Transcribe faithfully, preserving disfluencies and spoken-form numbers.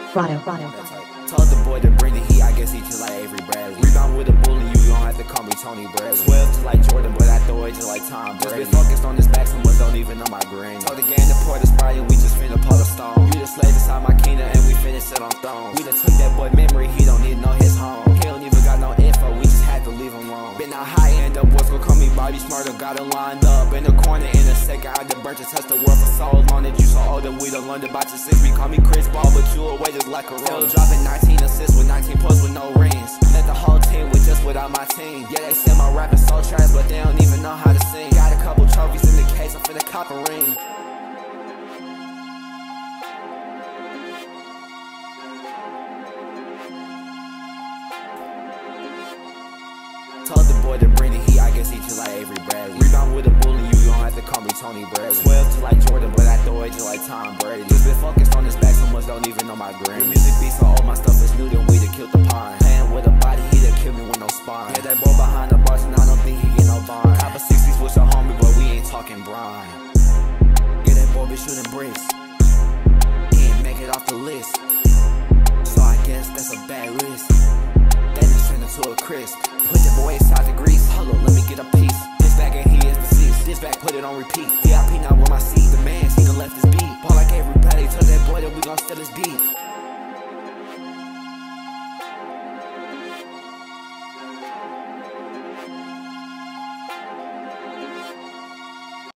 Rado, Rado. Told the boy to bring the heat, I guess he just like Avery Bradley. Rebound with a bully, you don't have to call me Tony Bradley. twelve just like Jordan, but I throw it just like Tom Brady. Just been focused on this back, someone don't even know my green. Told the game to pour the Sprite and we just finna pull a stone. You the slave inside my kingdom and we finna sit on thrones. We done took that boy memory, he don't need to know his home. He don't even got no info, we just had to leave him alone. Been out high end, the boys gon' call me Bobby Smarter. Got him lined up in the corner in a second. I done burnt to touch the world for so long that you so old and we done learned about your six. We call me Chris Ball, but you away just like a roll. Dropping nineteen assists with nineteen posts with no rings. Let the whole team with just without my team. Yeah, they say my rapping so trash, but they don't even know how to sing. Got a couple trophies in the case, I'm finna cop a ring. Told the boy to bring the heat, I guess he just like Avery Bradley. Rebound with a bully, you don't have to call me Tony Bradley. twelve just like Jordan, but I throw it just like Tom Brady. Just been focused on this back, so much don't even know my green. Music beat so old, my stuff is new, then we done killed the pine. Playing with a body, he done killed me with no spine. Yeah, that boy behind the bars, and I don't think he get no bond. Cop a sixties with your homie, but we ain't talking brine. Yeah, that boy been shooting bricks. He ain't make it off the list, so I guess that's a bad risk. Then they send it to a crisp. Put the boy inside the grease. Hold up, let me get a piece. This back and he is deceased. This back, put it on repeat. V I P now with my seat. The man, he done left his beat. Ball like Avery Bradley. Told that boy that we gon' steal his beat.